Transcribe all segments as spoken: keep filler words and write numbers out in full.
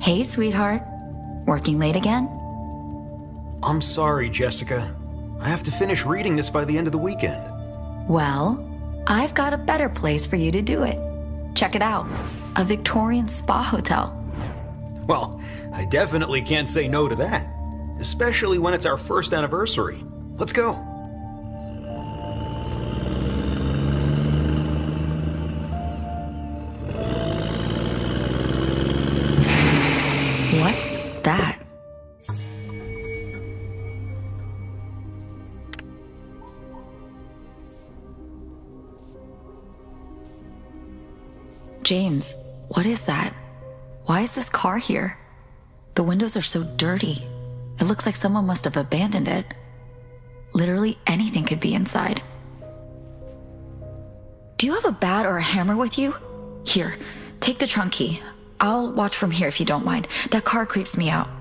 Hey, sweetheart. Working late again? I'm sorry, Jessica. I have to finish reading this by the end of the weekend. Well, I've got a better place for you to do it. Check it out. A Victorian spa hotel. Well, I definitely can't say no to that. Especially when it's our first anniversary. Let's go. What's that? James, what is that? Why is this car here? The windows are so dirty. It looks like someone must have abandoned it. Literally anything could be inside. Do you have a bat or a hammer with you? Here, take the trunk key. I'll watch from here if you don't mind. That car creeps me out.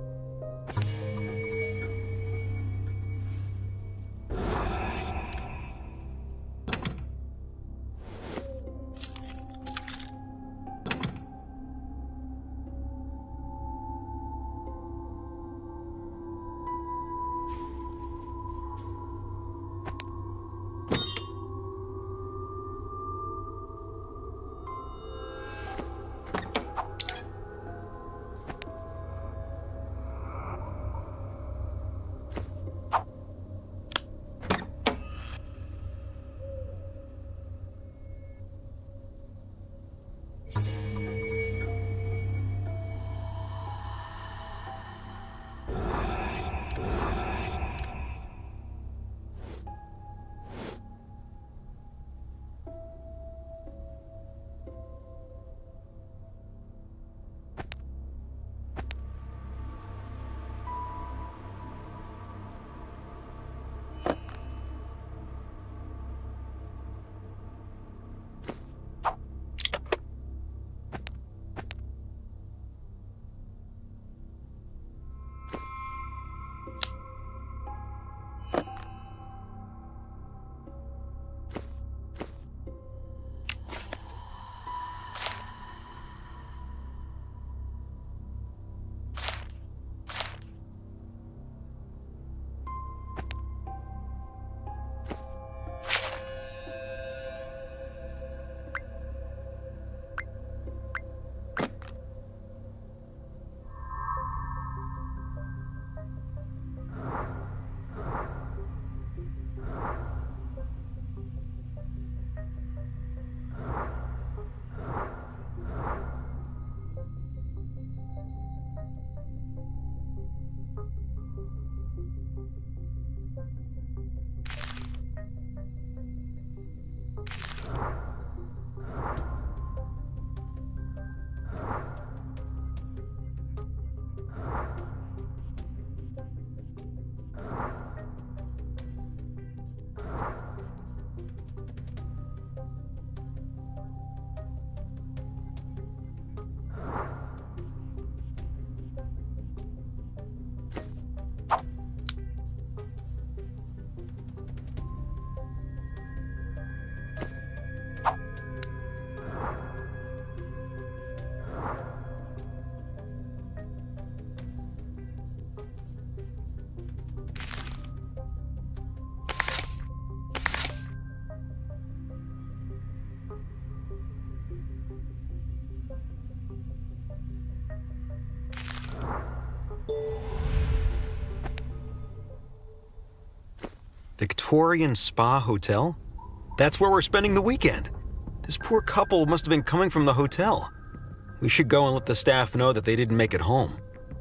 Victorian Spa Hotel? That's where we're spending the weekend. This poor couple must have been coming from the hotel. We should go and let the staff know that they didn't make it home.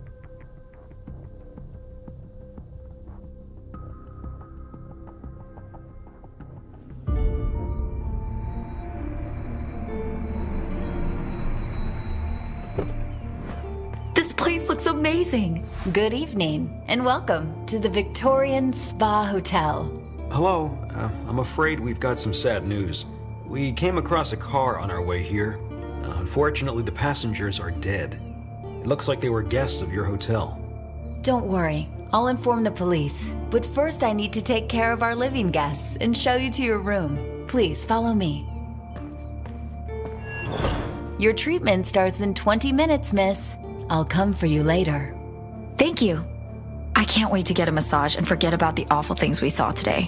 This place looks amazing. Good evening, and welcome to the Victorian Spa Hotel. Hello, uh, I'm afraid we've got some sad news. We came across a car on our way here. Uh, unfortunately, the passengers are dead. It looks like they were guests of your hotel. Don't worry, I'll inform the police. But first I need to take care of our living guests and show you to your room. Please follow me. Your treatment starts in twenty minutes, miss. I'll come for you later. Thank you. I can't wait to get a massage and forget about the awful things we saw today.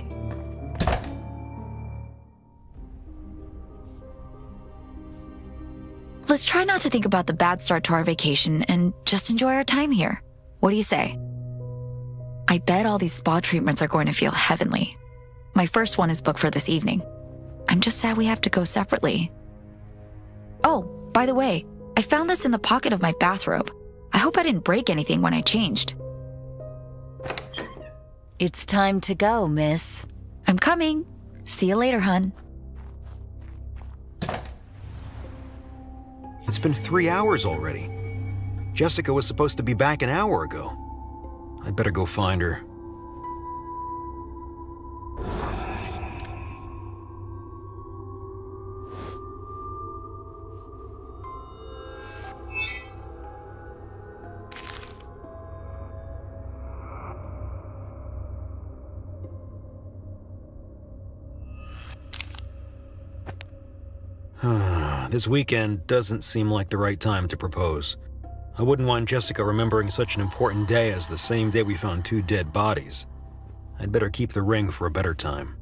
Let's try not to think about the bad start to our vacation and just enjoy our time here. What do you say? I bet all these spa treatments are going to feel heavenly. My first one is booked for this evening. I'm just sad we have to go separately. Oh, by the way, I found this in the pocket of my bathrobe. I hope I didn't break anything when I changed. It's time to go, miss. I'm coming. See you later, hun. It's been three hours already. Jessica was supposed to be back an hour ago. I'd better go find her. This weekend doesn't seem like the right time to propose. I wouldn't want Jessica remembering such an important day as the same day we found two dead bodies. I'd better keep the ring for a better time.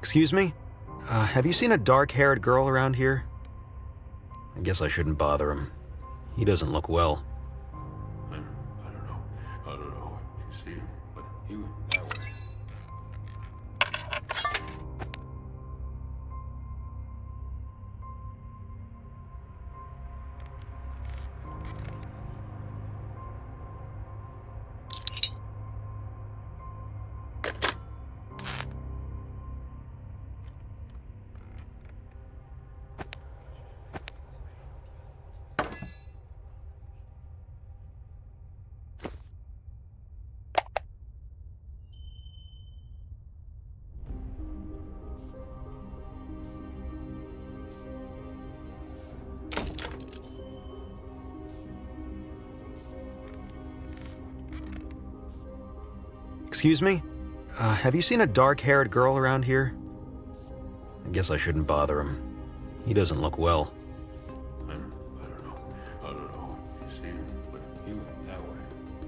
Excuse me? Uh, have you seen a dark-haired girl around here? I guess I shouldn't bother him. He doesn't look well. I don't, I don't know. I don't know if you see him, but he went that way. Excuse me? Uh, have you seen a dark-haired girl around here? I guess I shouldn't bother him. He doesn't look well. I don't, I don't know. I don't know if you see him, but he went that way.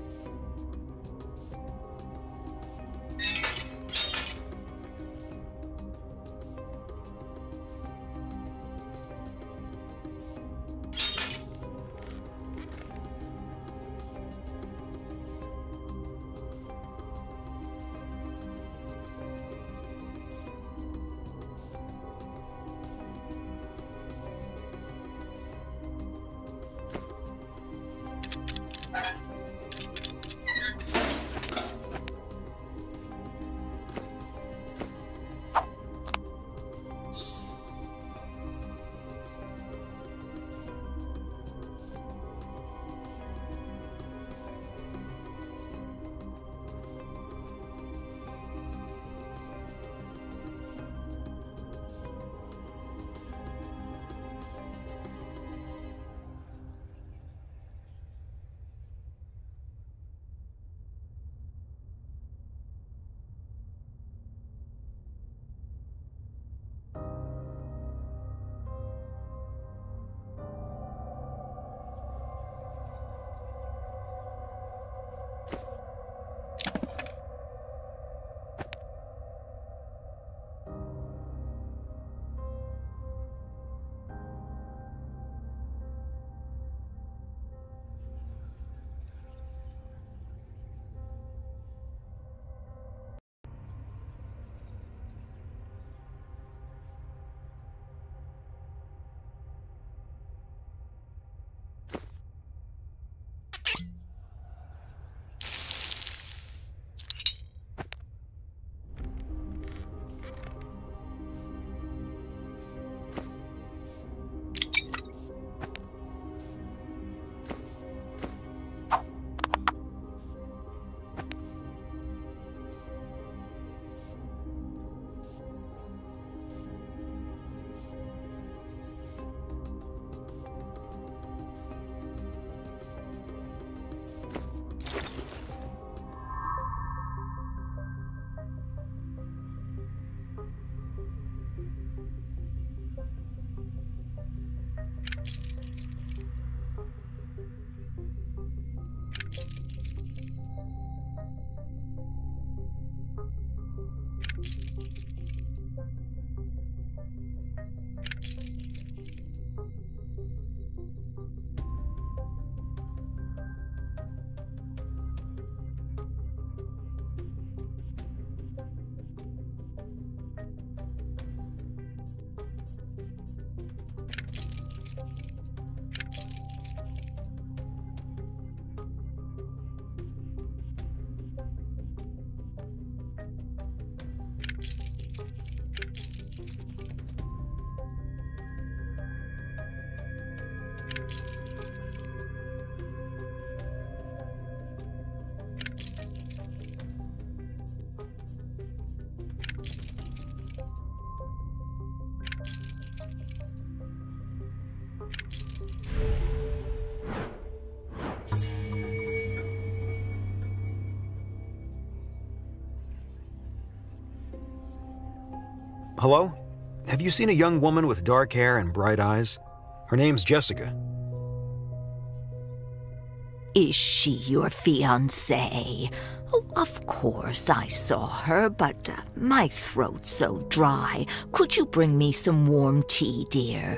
Hello? Have you seen a young woman with dark hair and bright eyes? Her name's Jessica. Is she your fiancée? Oh, of course I saw her, but uh, my throat's so dry. Could you bring me some warm tea, dear?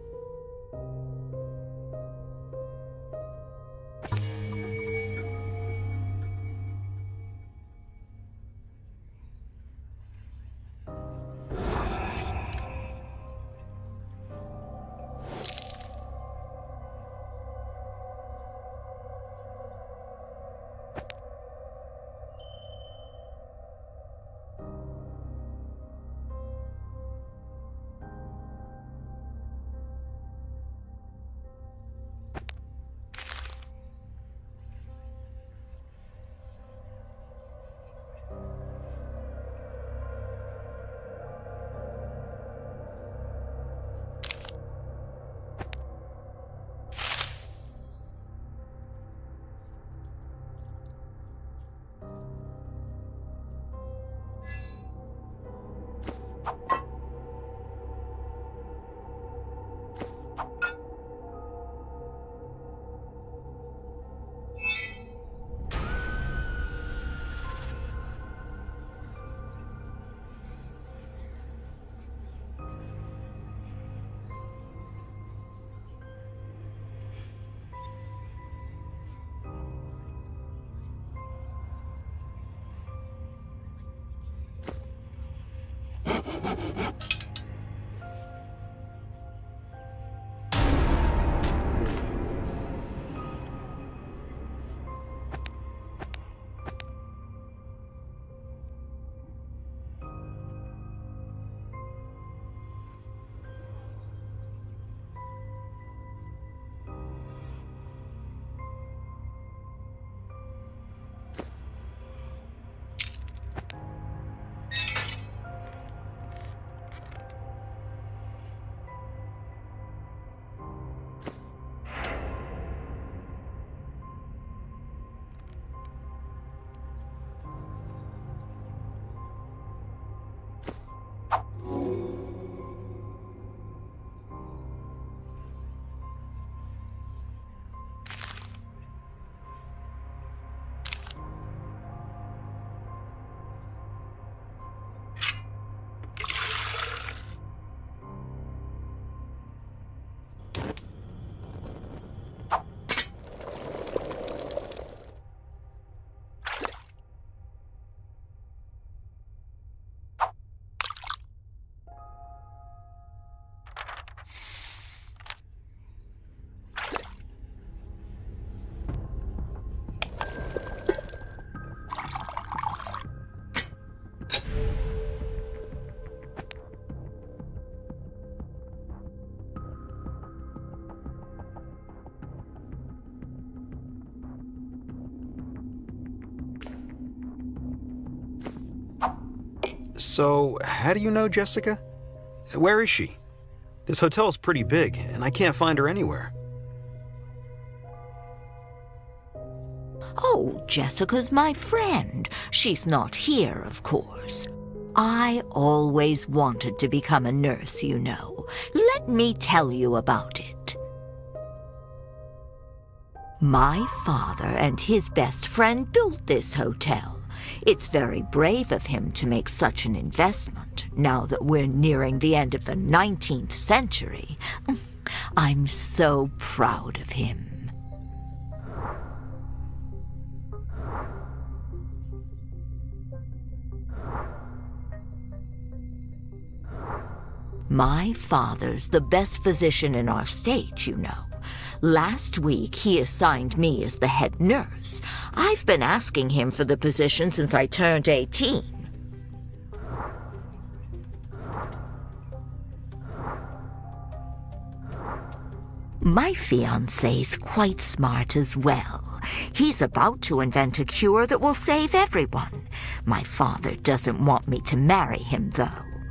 So, how do you know Jessica? Where is she? This hotel's pretty big, and I can't find her anywhere. Oh, Jessica's my friend. She's not here, of course. I always wanted to become a nurse, you know. Let me tell you about it. My father and his best friend built this hotel. It's very brave of him to make such an investment, now that we're nearing the end of the nineteenth century. I'm so proud of him. My father's the best physician in our state, you know. Last week, he assigned me as the head nurse. I've been asking him for the position since I turned eighteen. My fiancé's quite smart as well. He's about to invent a cure that will save everyone. My father doesn't want me to marry him, though.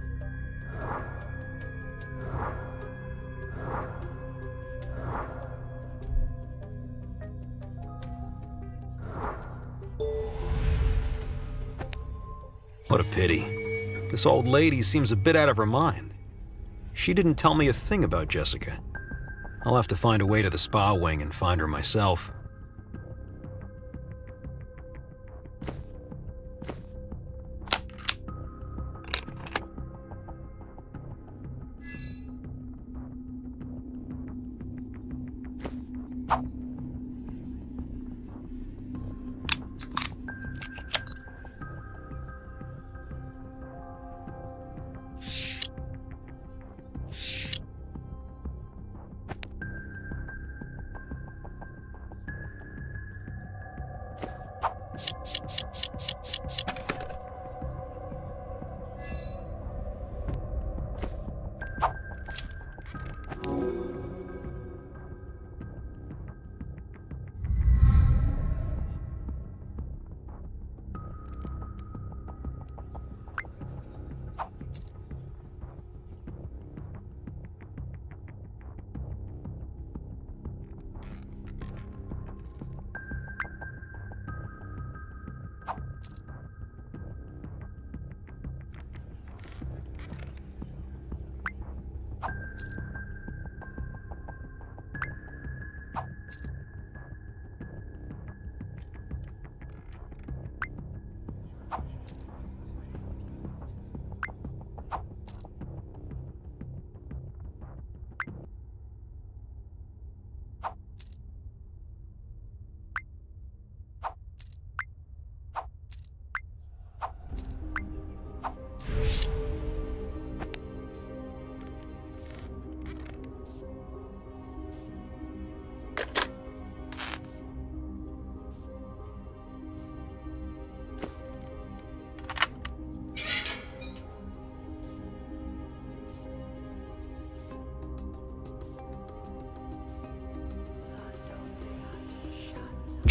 What a pity. This old lady seems a bit out of her mind. She didn't tell me a thing about Jessica. I'll have to find a way to the spa wing and find her myself.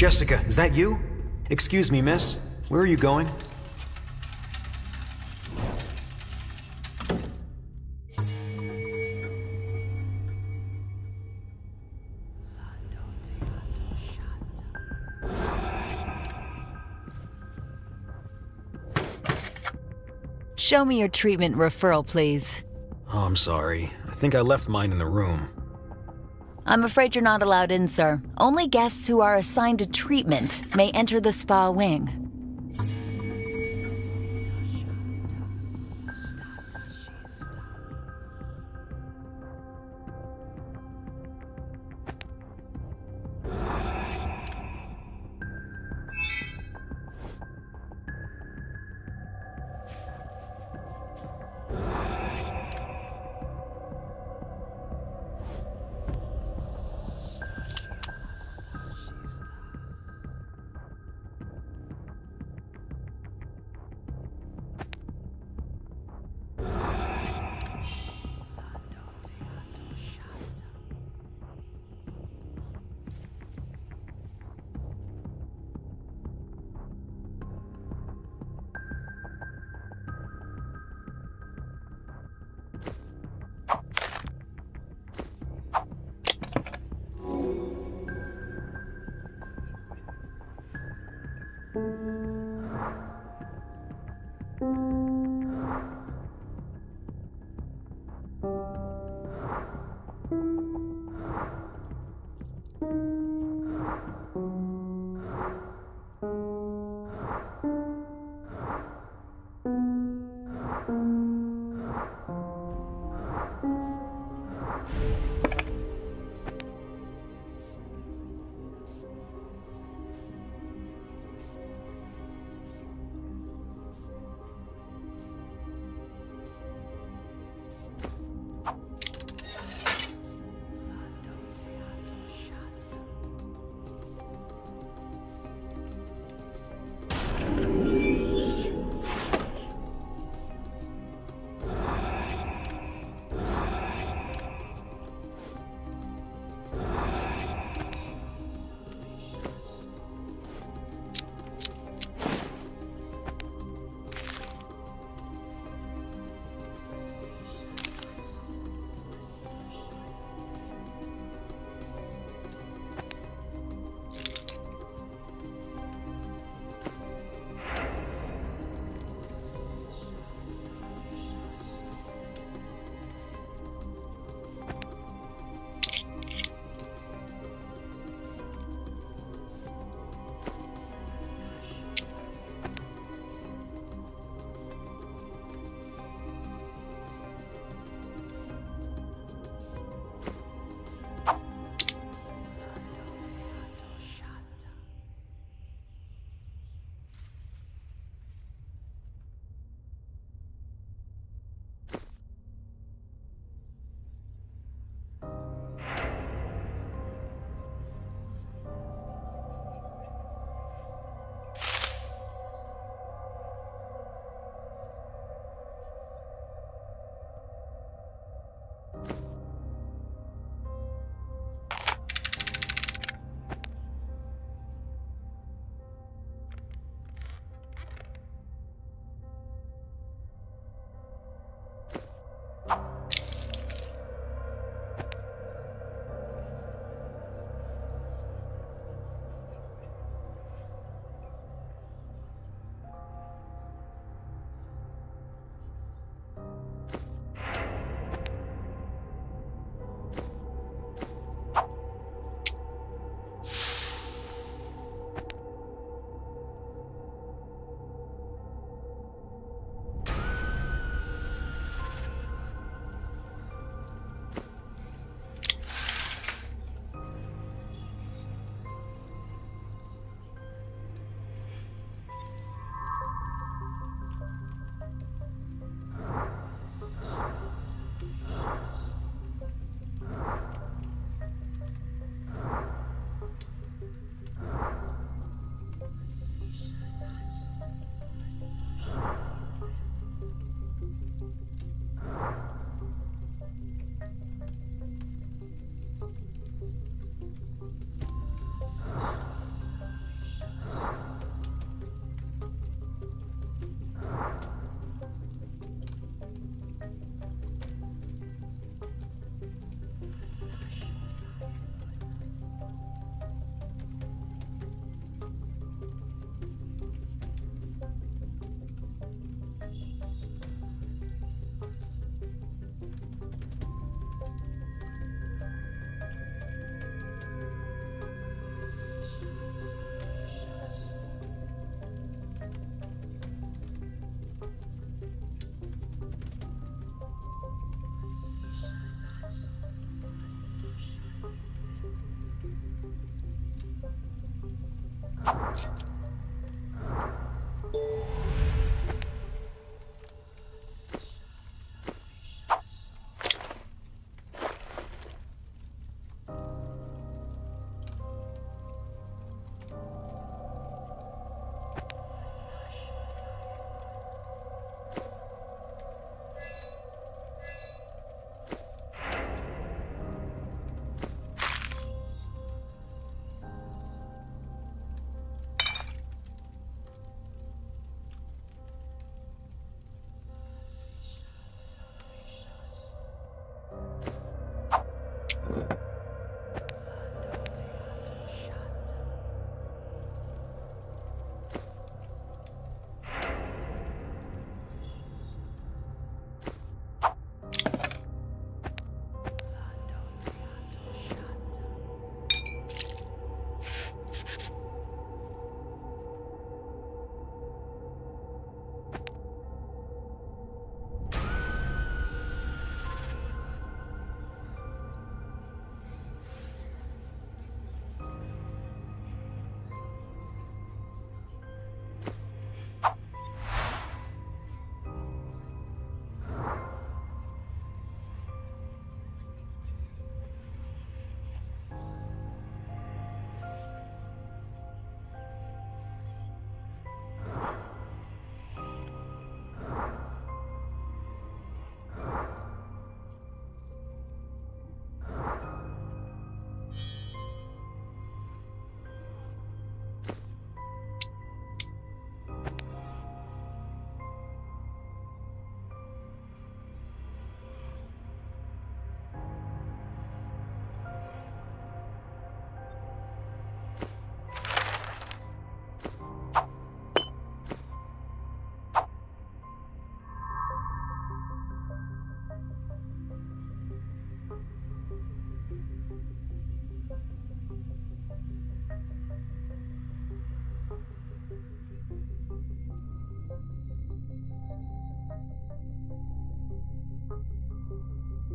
Jessica, is that you? Excuse me, miss. Where are you going? Show me your treatment referral, please. Oh, I'm sorry. I think I left mine in the room. I'm afraid you're not allowed in, sir. Only guests who are assigned to treatment may enter the spa wing.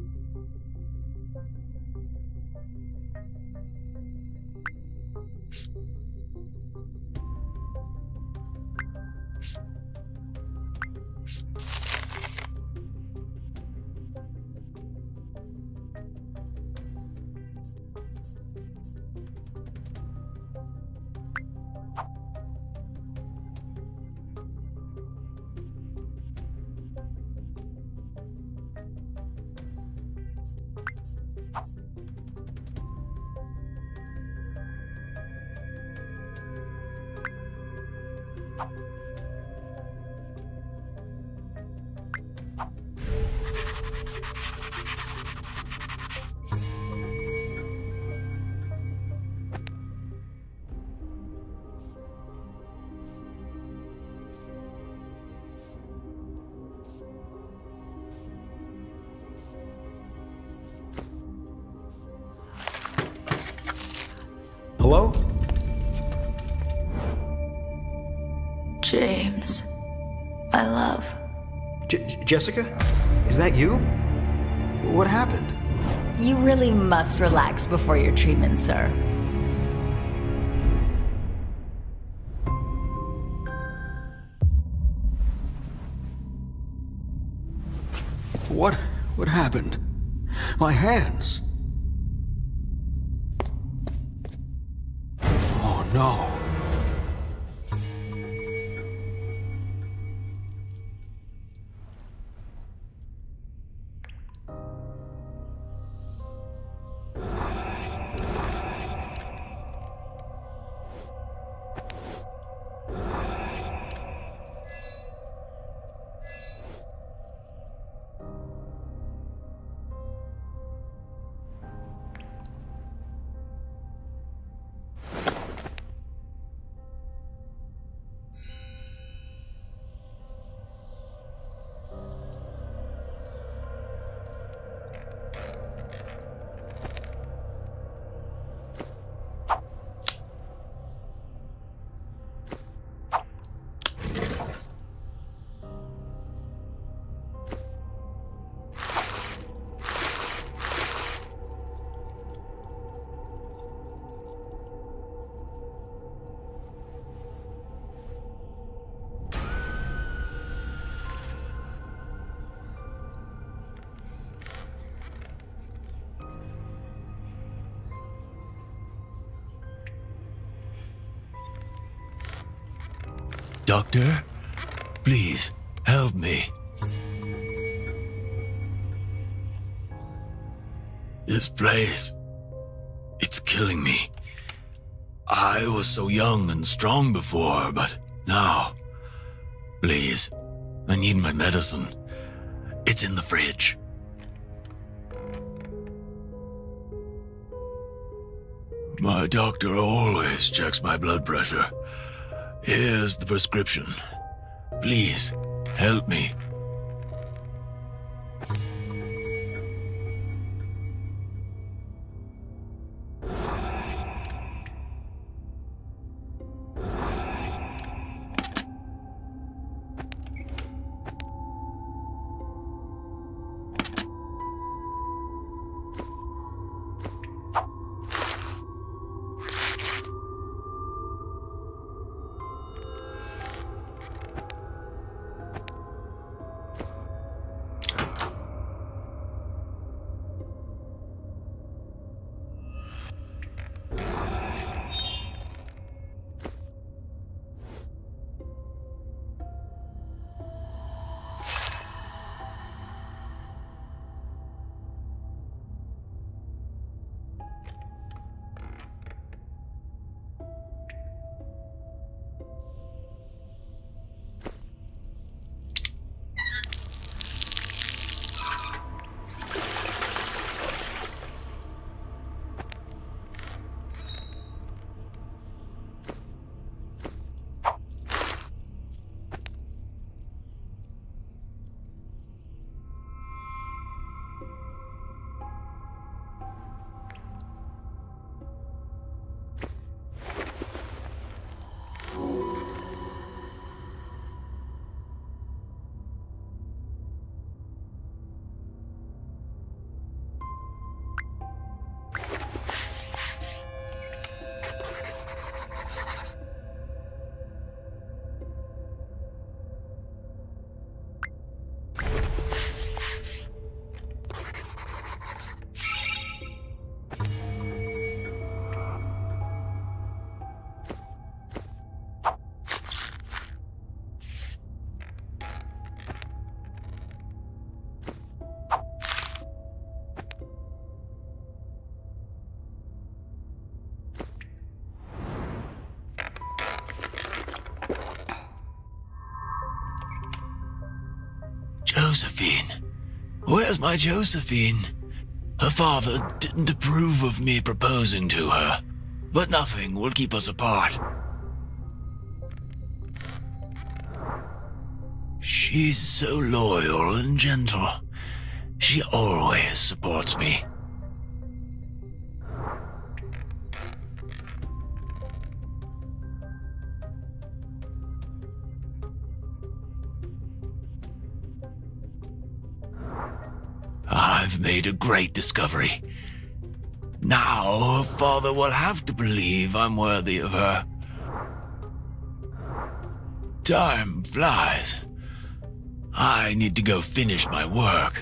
Hello? James, my love. J Jessica? Is that you? What happened? You really must relax before your treatment, sir. What? What happened? My hands. Oh no. Doctor, please, help me. This place, it's killing me. I was so young and strong before, but now, please, I need my medicine. It's in the fridge. My doctor always checks my blood pressure. Here's the prescription. Please, help me. Josephine. Where's my Josephine? Her father didn't approve of me proposing to her, but nothing will keep us apart. She's so loyal and gentle. She always supports me. I've made a great discovery. Now her father will have to believe I'm worthy of her. Time flies. I need to go finish my work.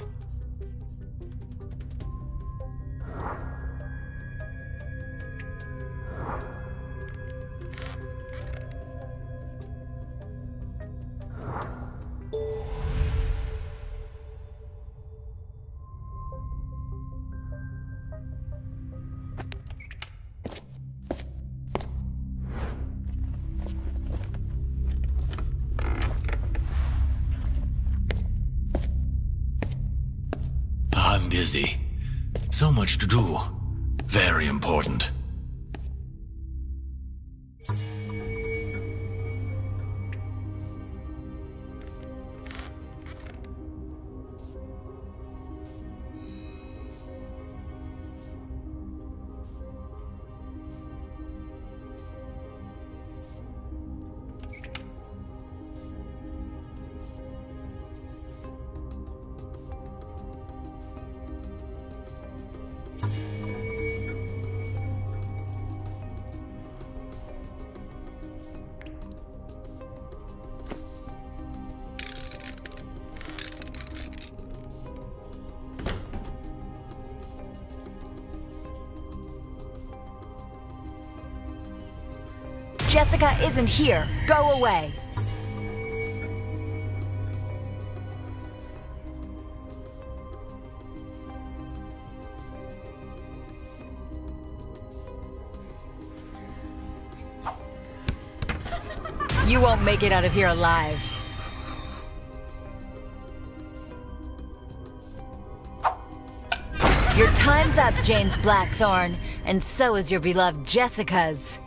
I'm busy. So much to do. Very important. Jessica isn't here. Go away. You won't make it out of here alive. Your time's up, James Blackthorne, and so is your beloved Jessica's.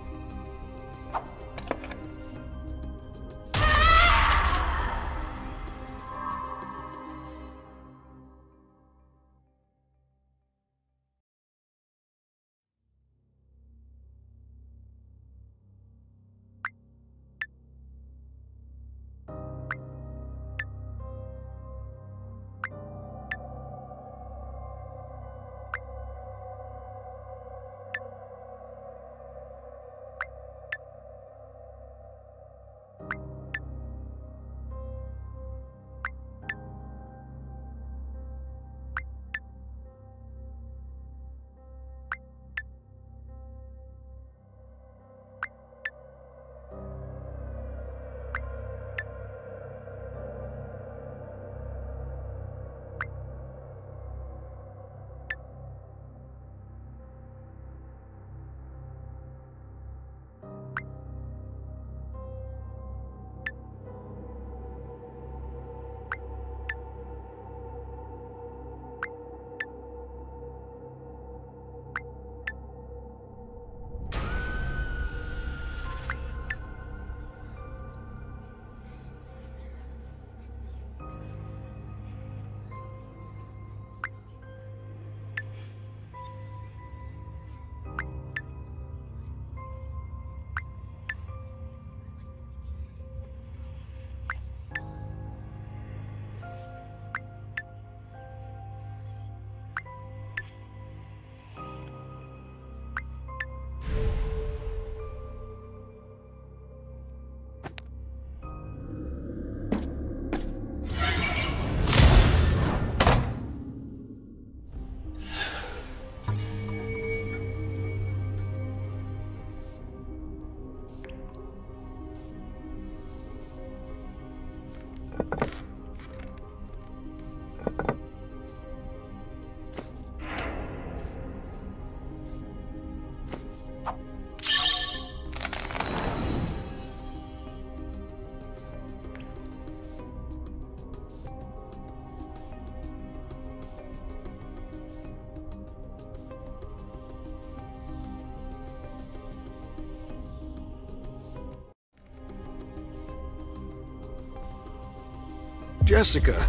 Jessica!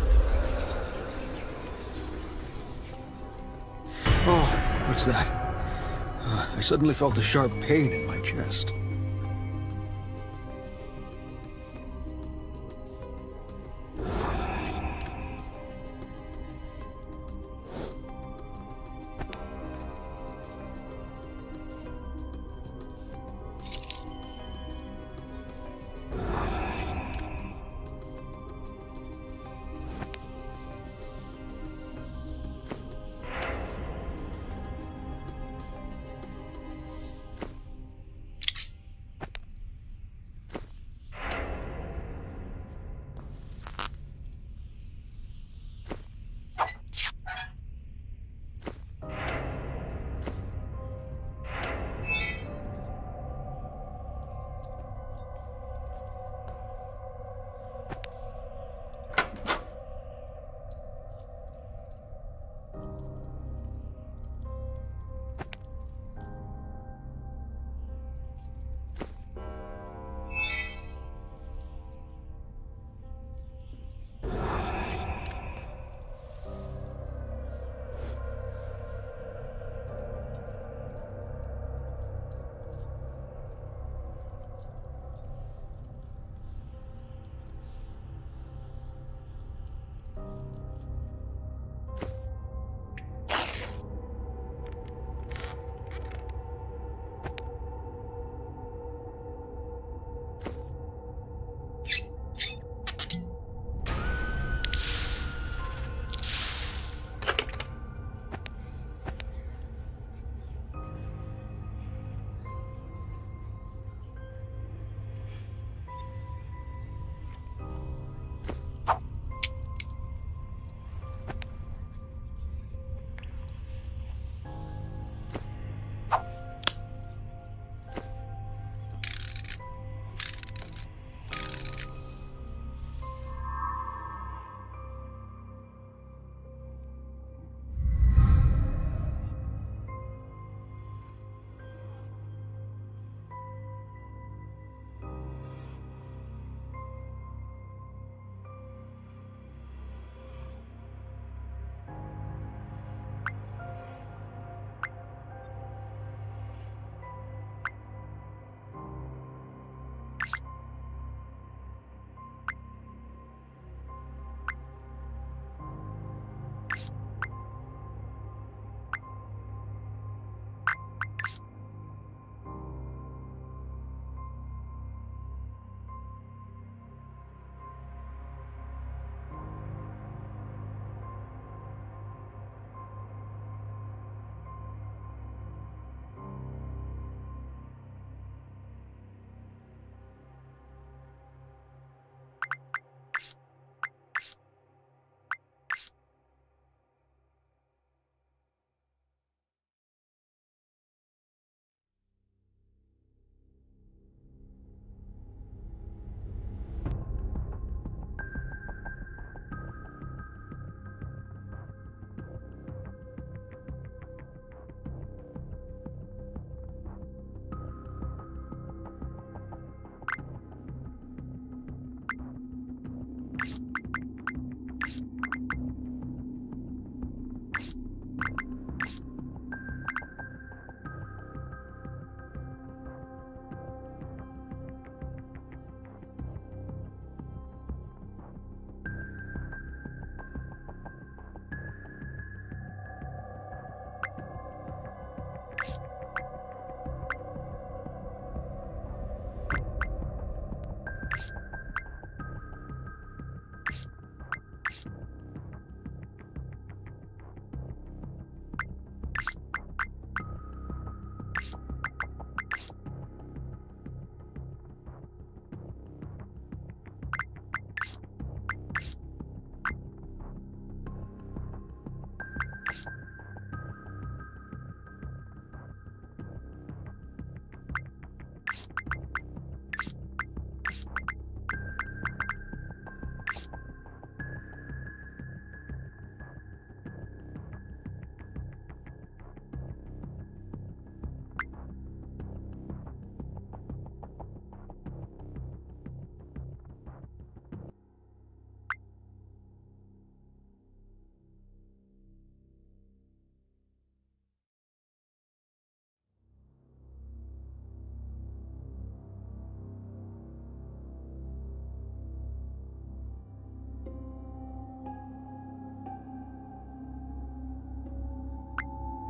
Oh, what's that? Uh, I suddenly felt a sharp pain in my chest.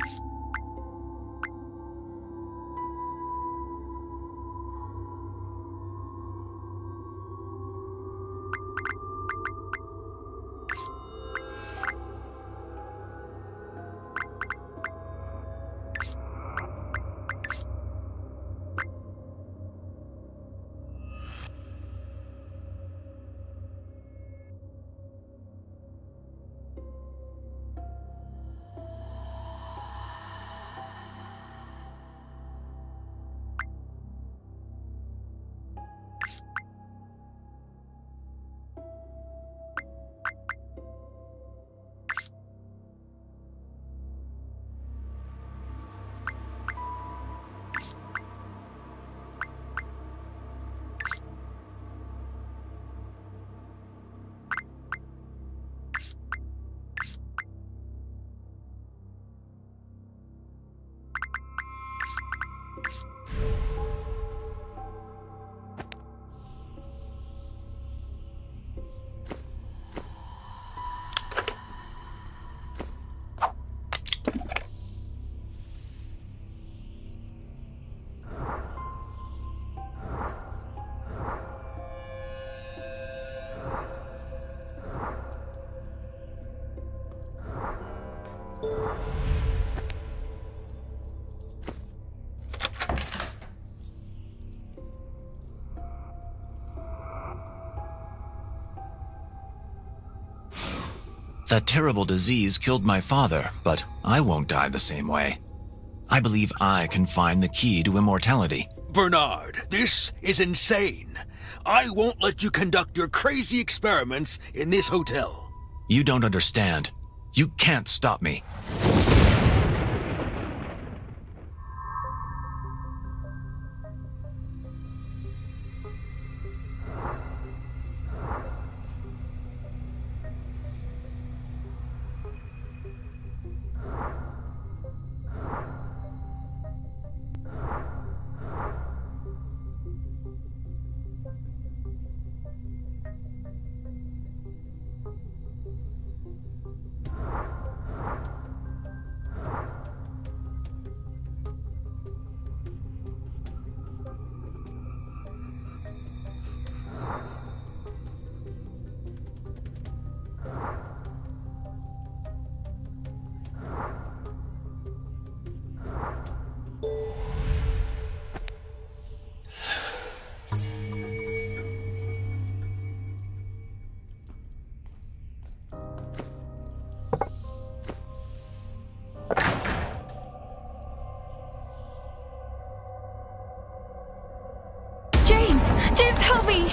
That terrible disease killed my father, but I won't die the same way. I believe I can find the key to immortality. Bernard, this is insane. I won't let you conduct your crazy experiments in this hotel. You don't understand. You can't stop me. James! James, help me!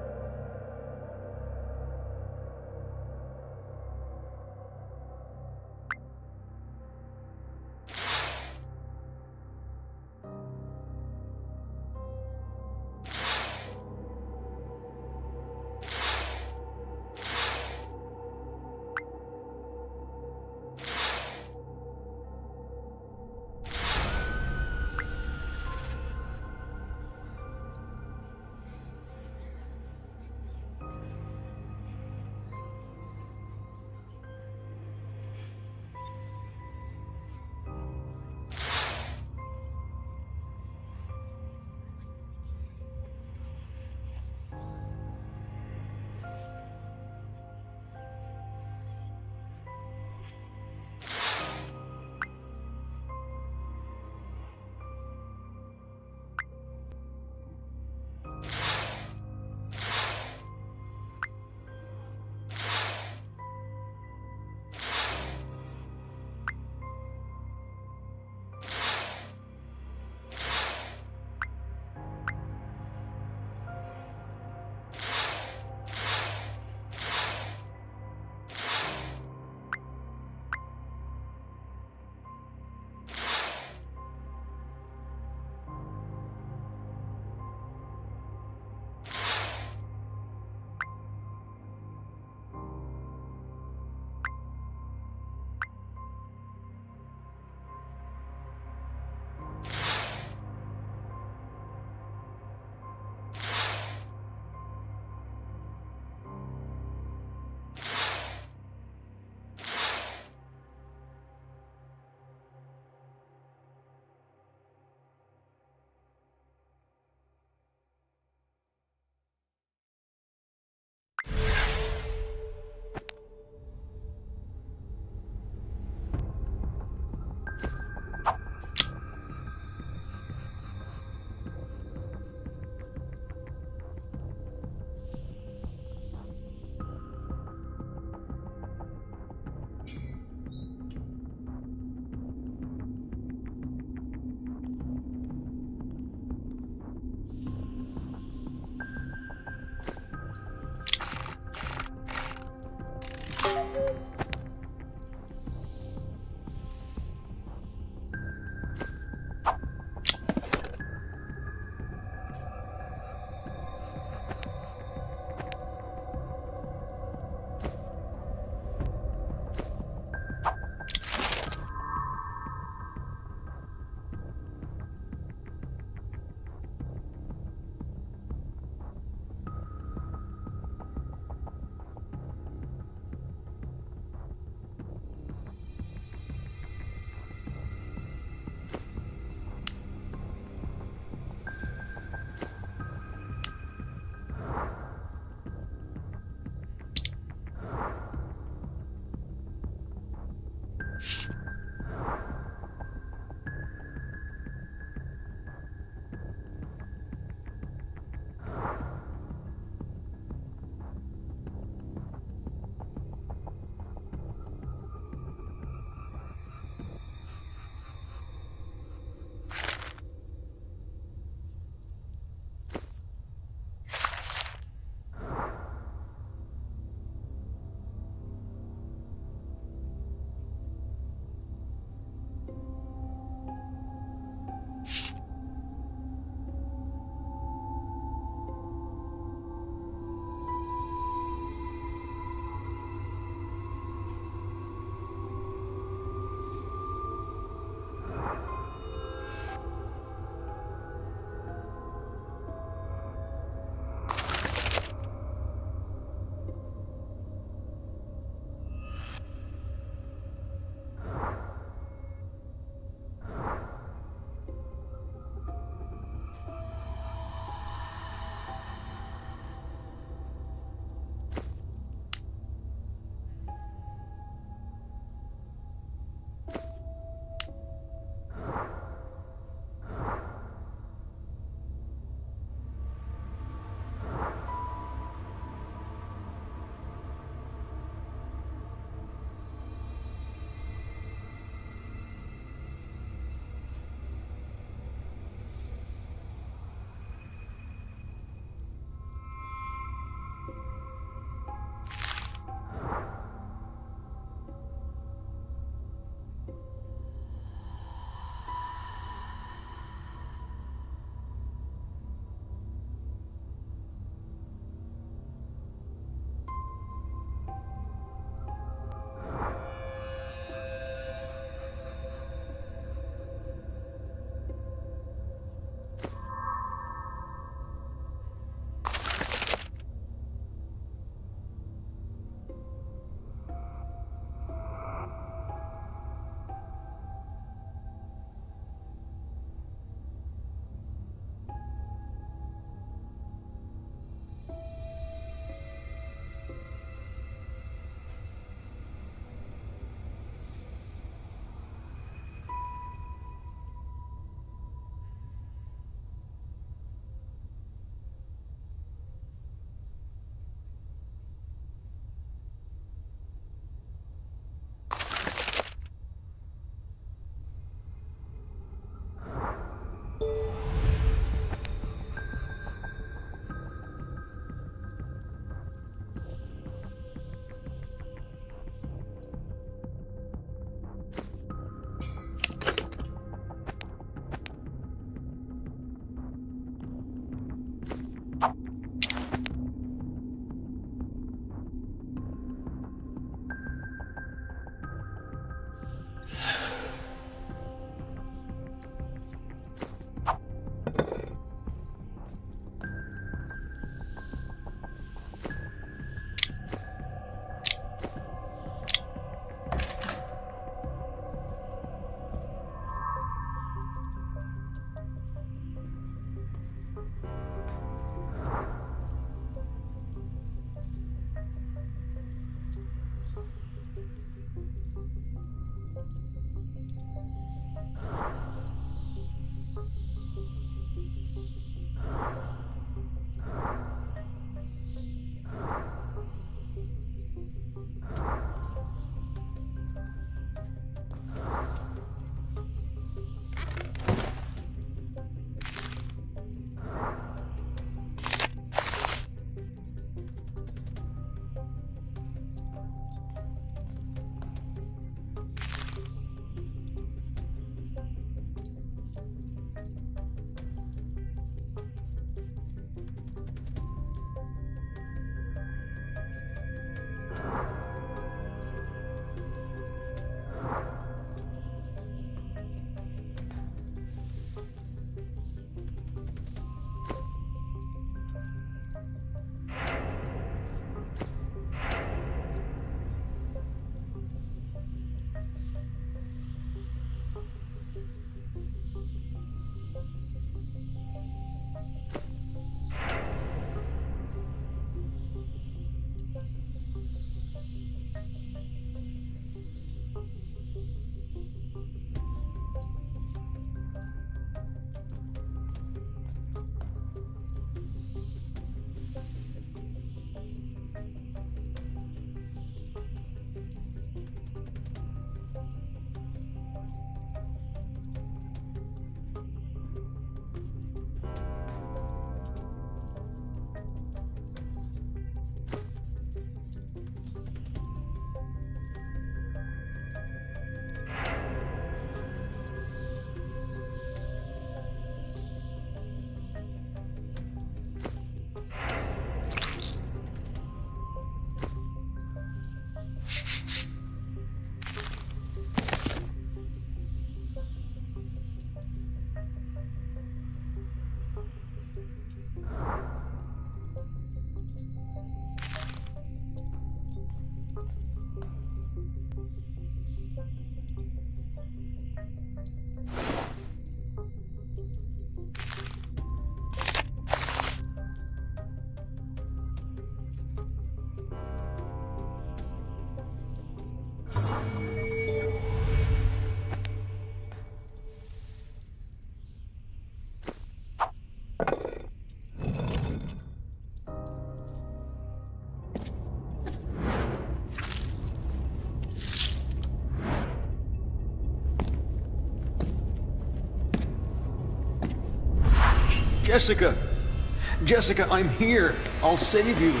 Jessica! Jessica, I'm here! I'll save you!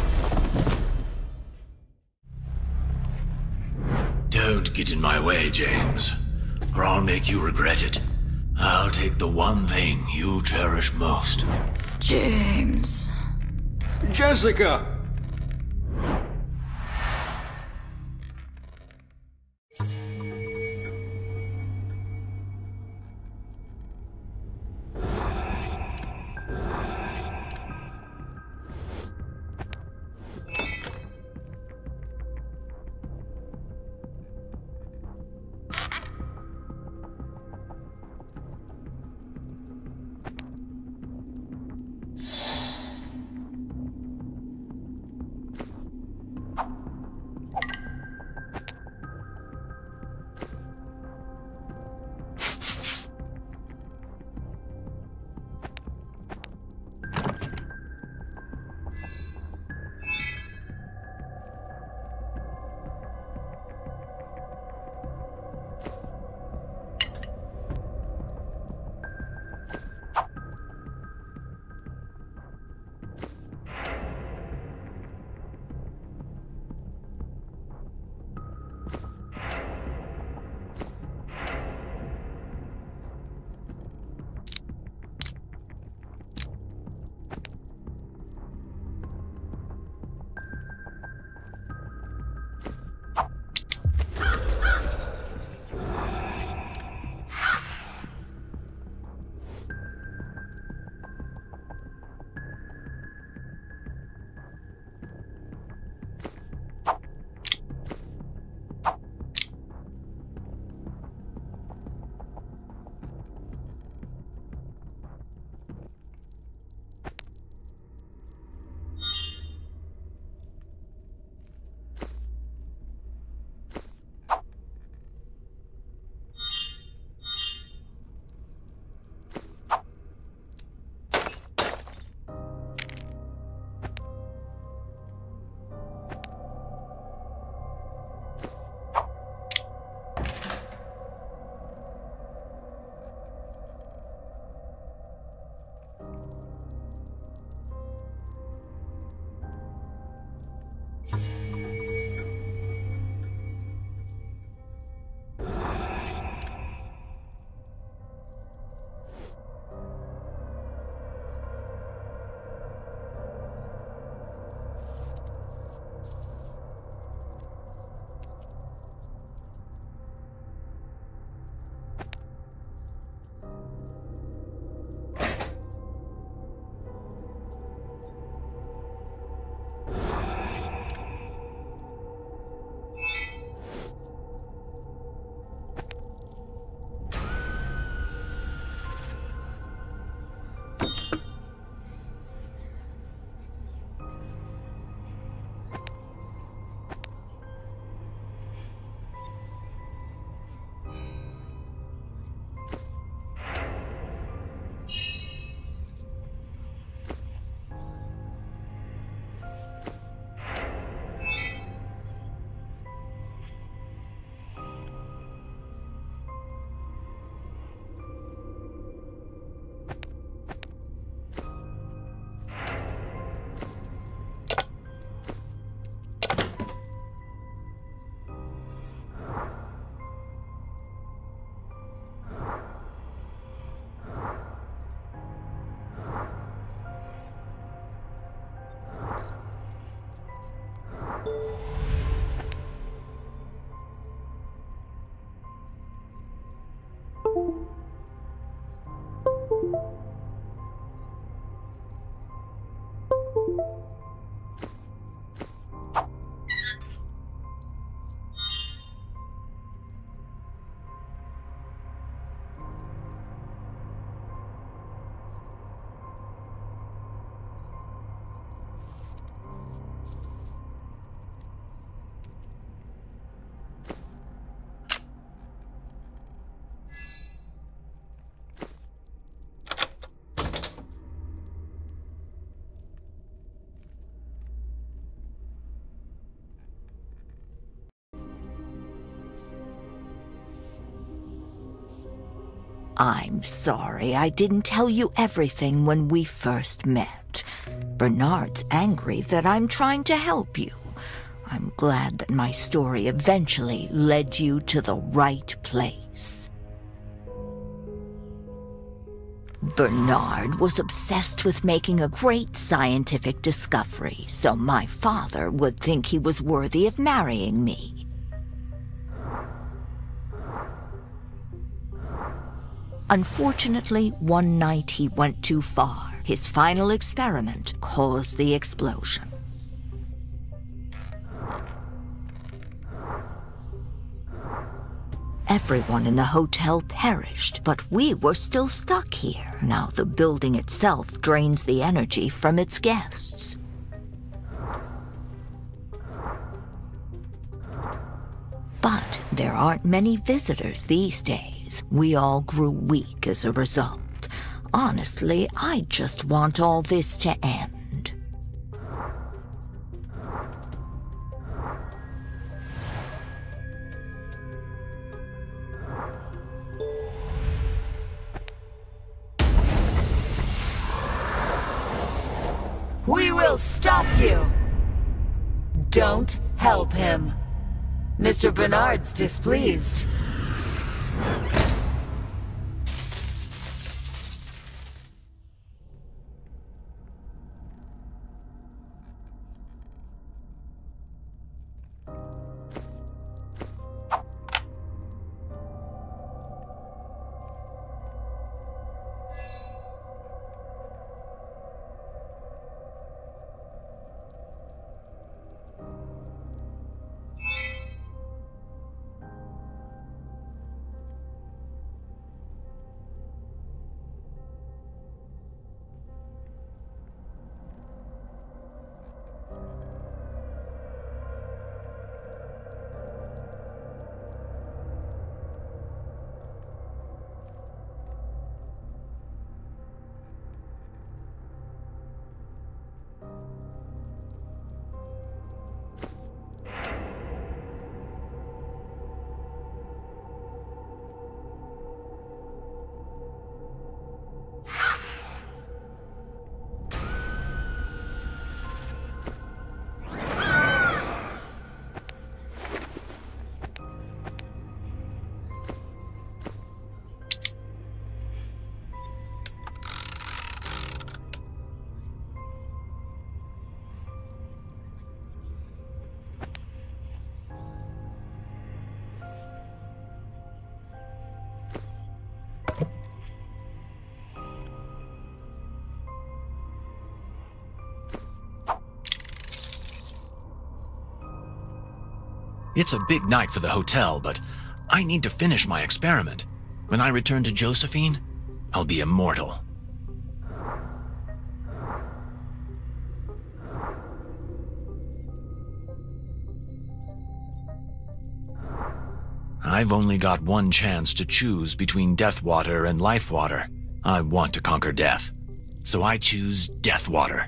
Don't get in my way, James, or I'll make you regret it. I'll take the one thing you cherish most. James. Jessica! I'm sorry I didn't tell you everything when we first met. Bernard's angry that I'm trying to help you. I'm glad that my story eventually led you to the right place. Bernard was obsessed with making a great scientific discovery, so my father would think he was worthy of marrying me. Unfortunately, one night he went too far. His final experiment caused the explosion. Everyone in the hotel perished, but we were still stuck here. Now the building itself drains the energy from its guests. But there aren't many visitors these days. We all grew weak as a result. Honestly, I just want all this to end. We will stop you! Don't help him. Mister Bernard's displeased. It's a big night for the hotel, but I need to finish my experiment. When I return to Josephine, I'll be immortal. I've only got one chance to choose between death water and life water. I want to conquer death, so I choose death water.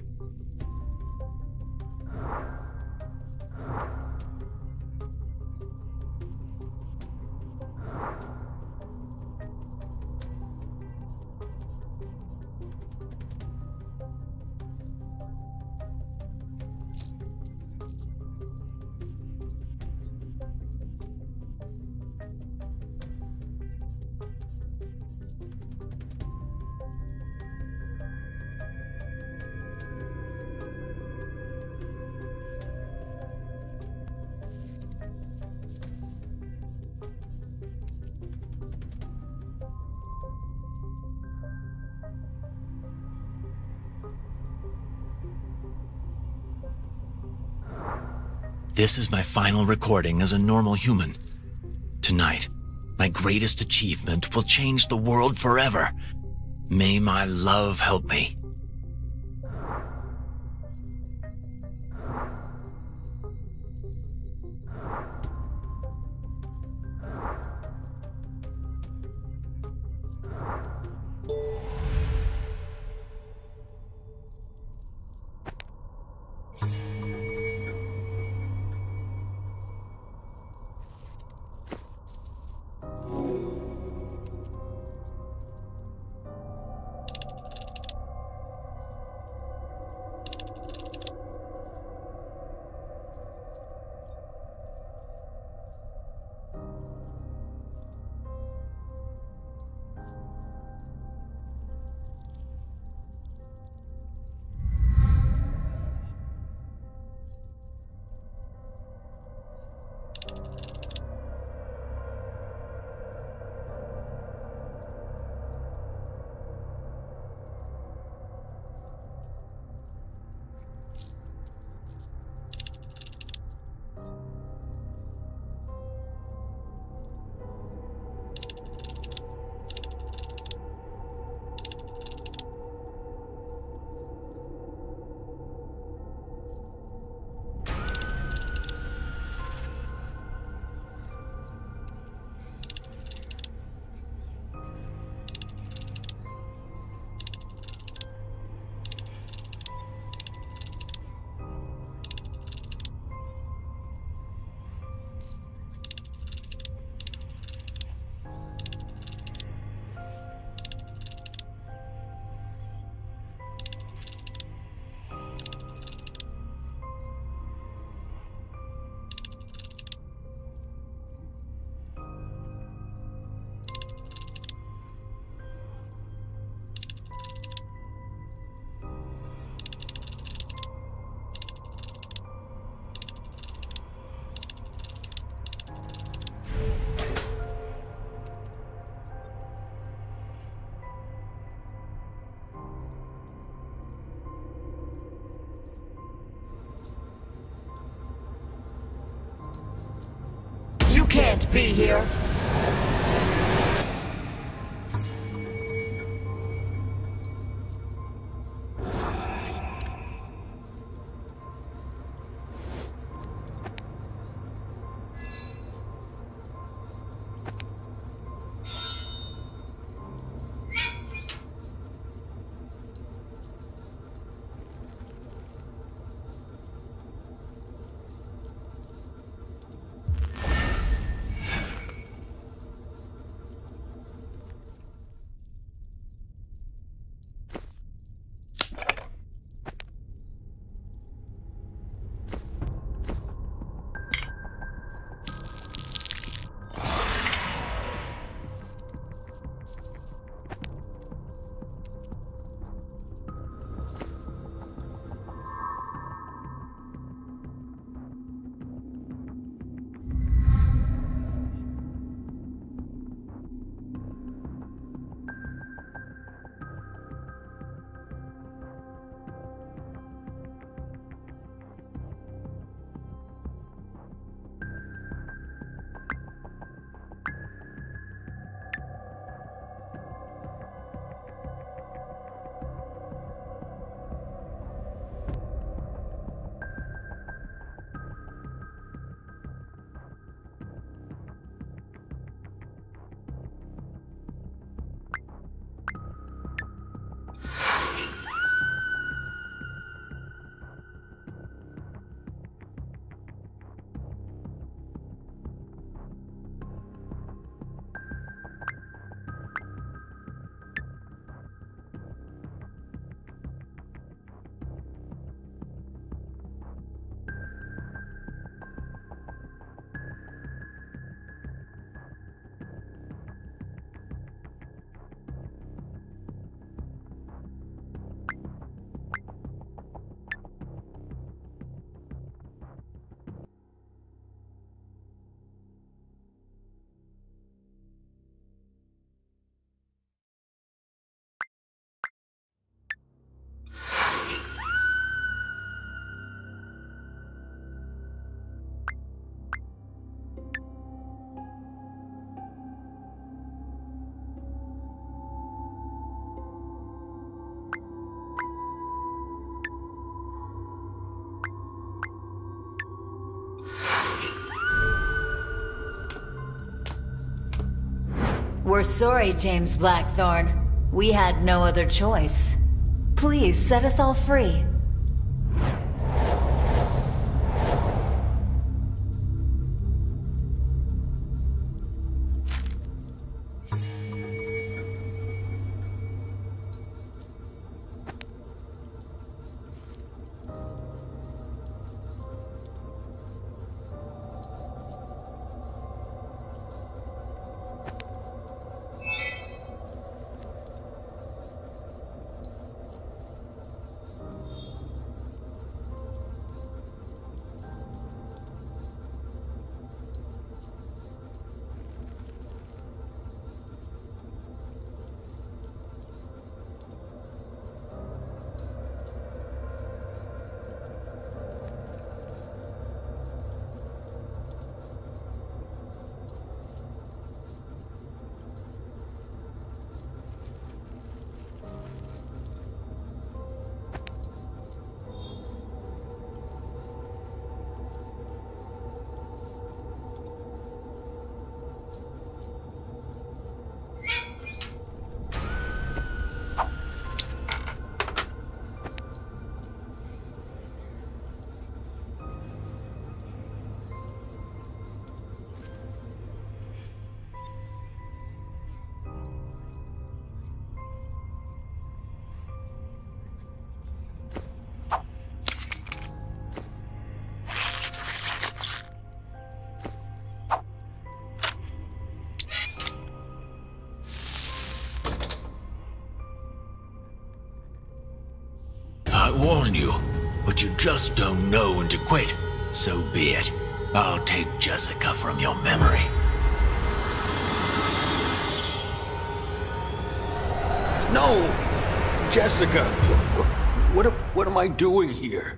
This is my final recording as a normal human. Tonight, my greatest achievement will change the world forever. May my love help me. can't be here. We're sorry, James Blackthorne. We had no other choice. Please set us all free. I warn you, but you just don't know when to quit. So be it. I'll take Jessica from your memory. No! Jessica! What, what am I doing here?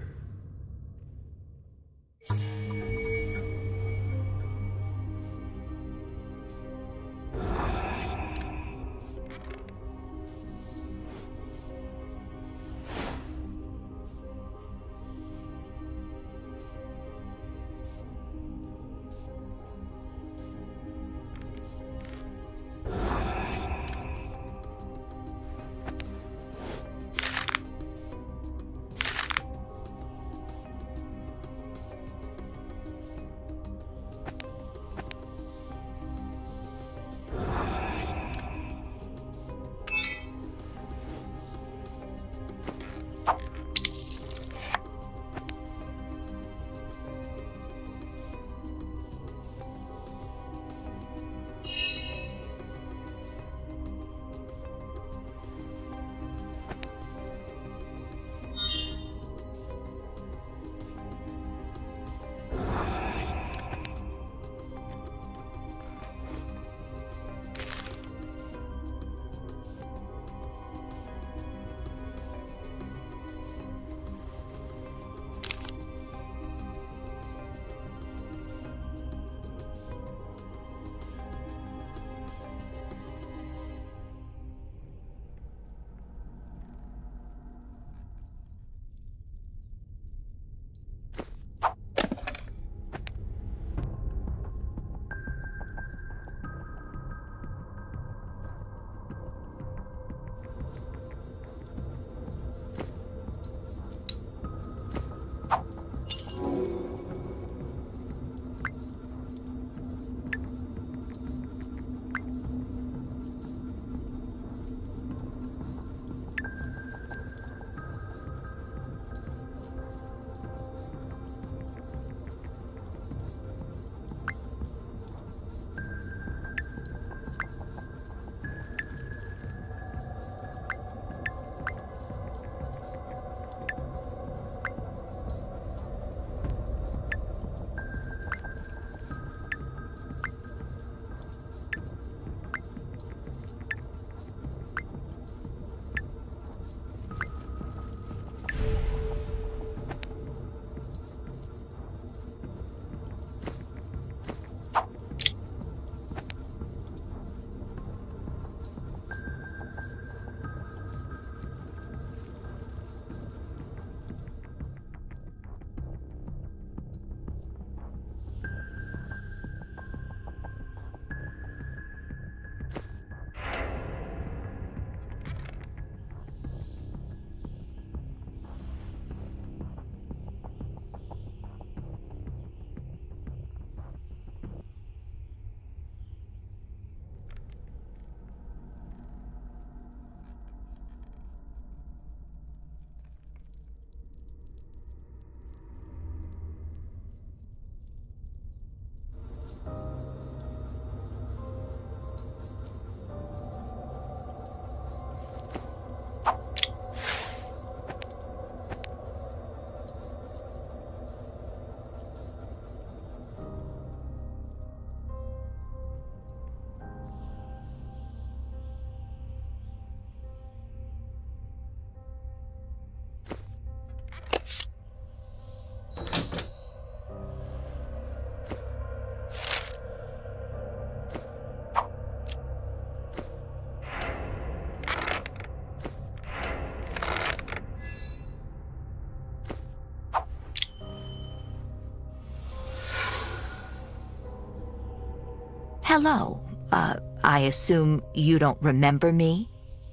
Hello. Uh, I assume you don't remember me?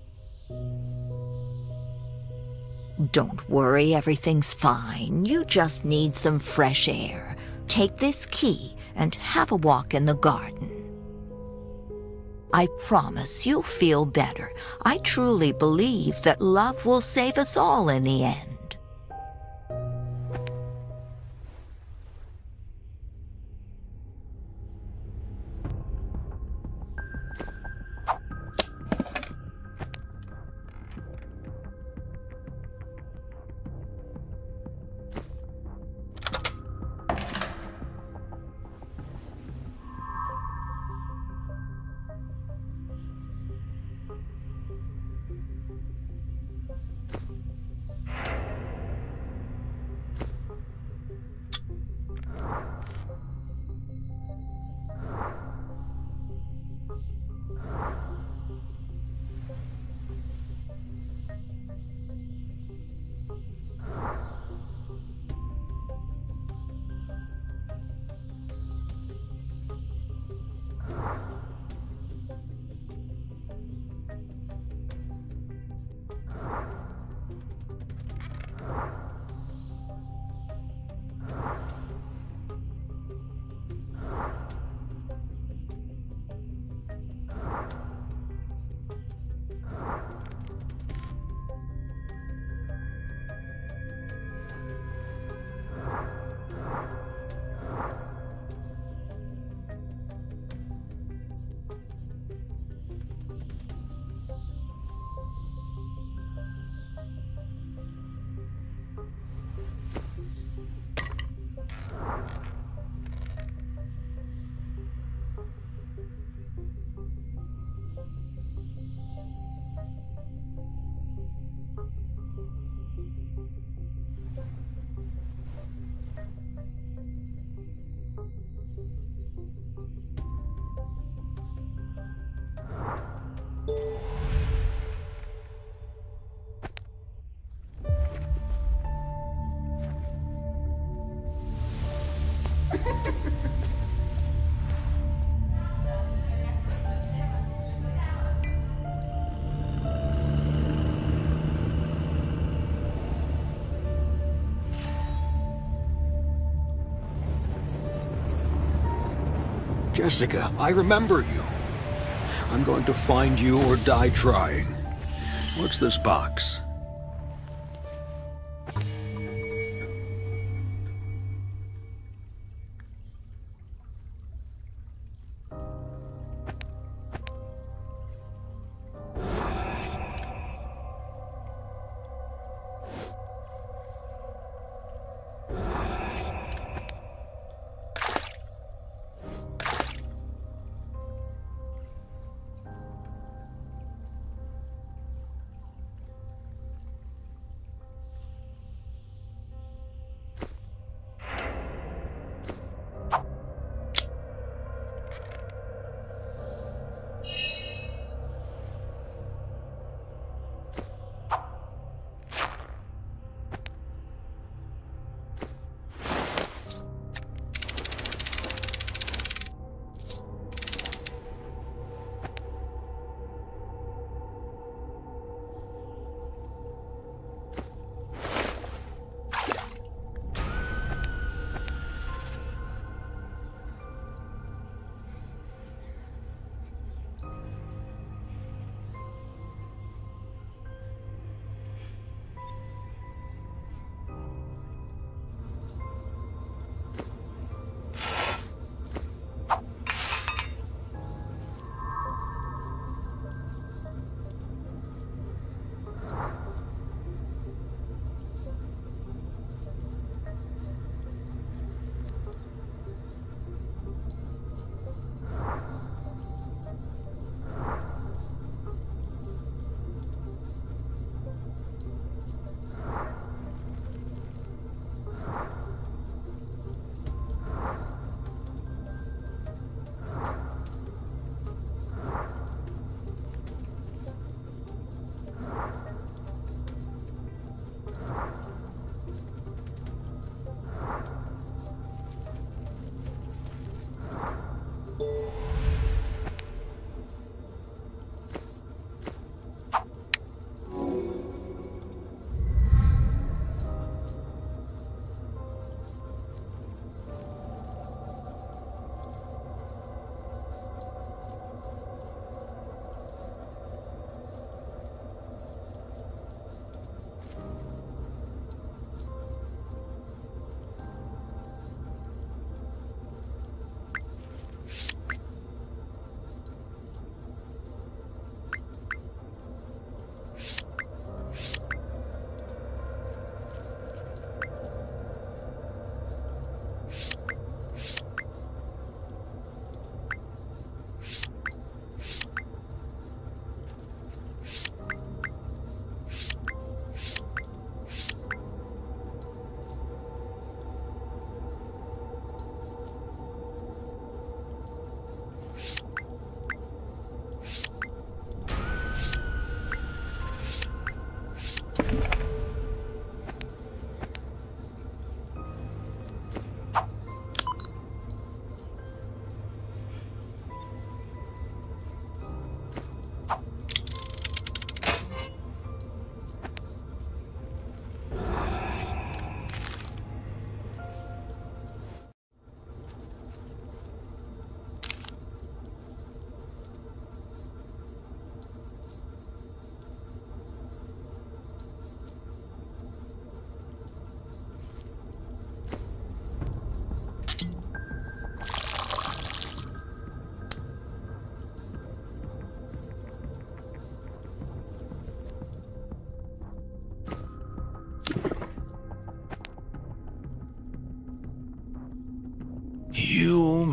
Don't worry, everything's fine. You just need some fresh air. Take this key and have a walk in the garden. I promise you'll feel better. I truly believe that love will save us all in the end. Jessica, I remember you. I'm going to find you or die trying. What's this box?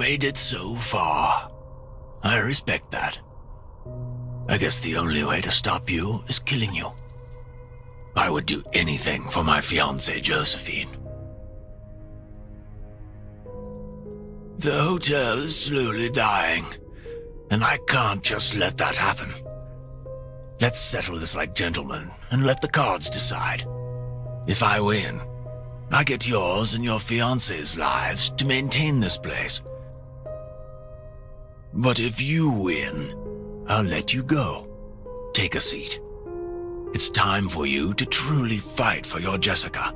made it so far. I respect that. I guess the only way to stop you is killing you. I would do anything for my fiancée, Josephine. The hotel is slowly dying, and I can't just let that happen. Let's settle this like gentlemen and let the cards decide. If I win, I get yours and your fiancé's lives to maintain this place. But if you win, I'll let you go. Take a seat. It's time for you to truly fight for your Jessica.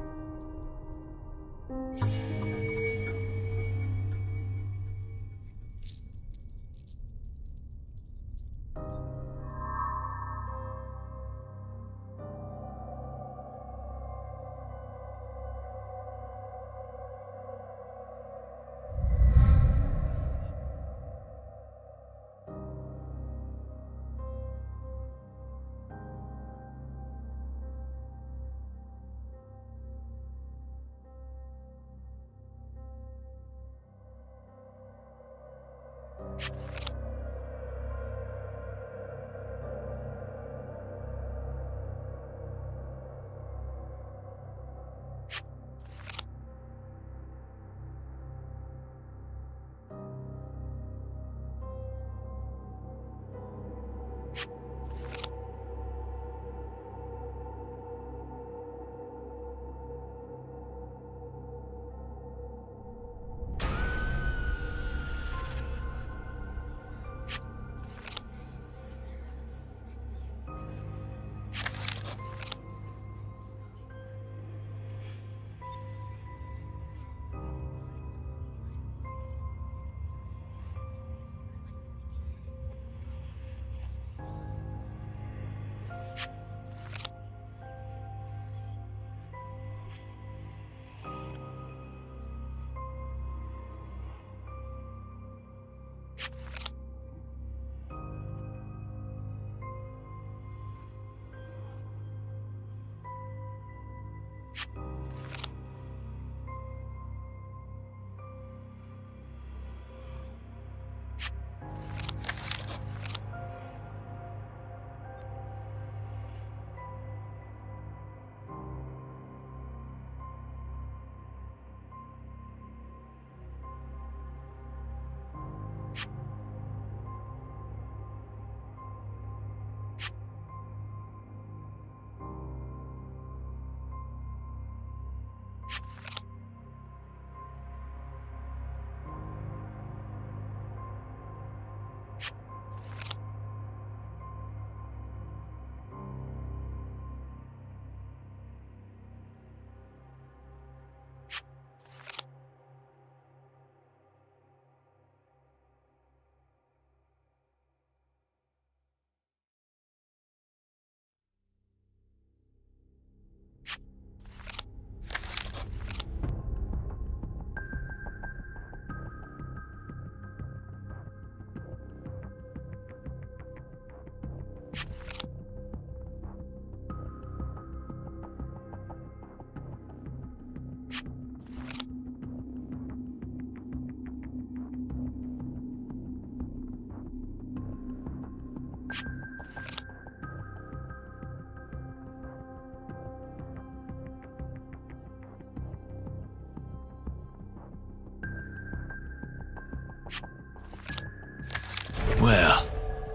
Well,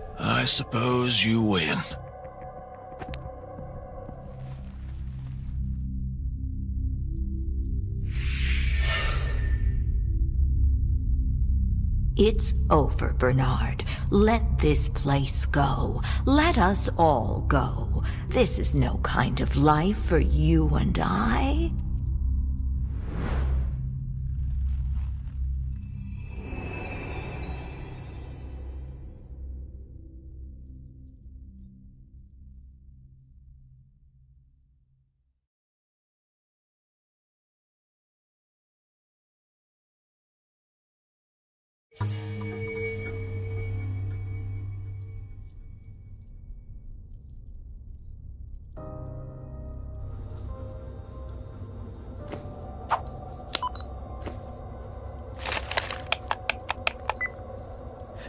I suppose you win. It's over, Bernard. Let this place go. Let us all go. This is no kind of life for you and I.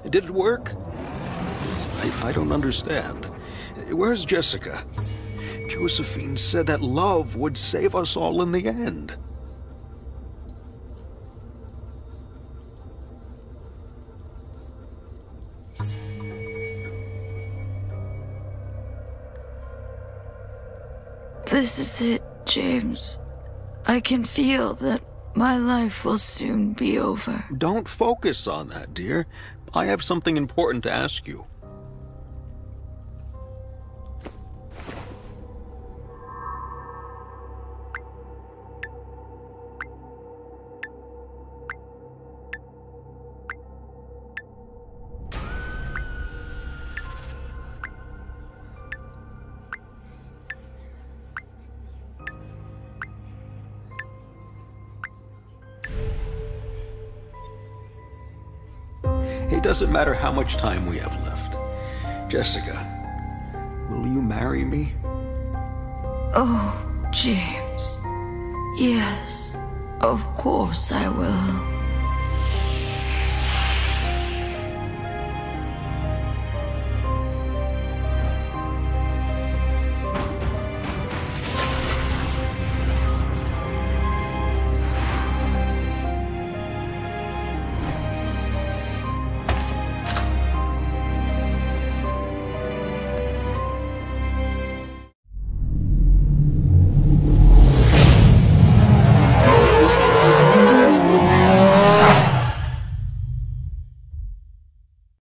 Did it work? I, I don't understand. Where's Jessica? Josephine said that love would save us all in the end. This is it, James. I can feel that my life will soon be over. Don't focus on that, dear. I have something important to ask you. It doesn't matter how much time we have left. Jessica, will you marry me? Oh, James. Yes, of course I will.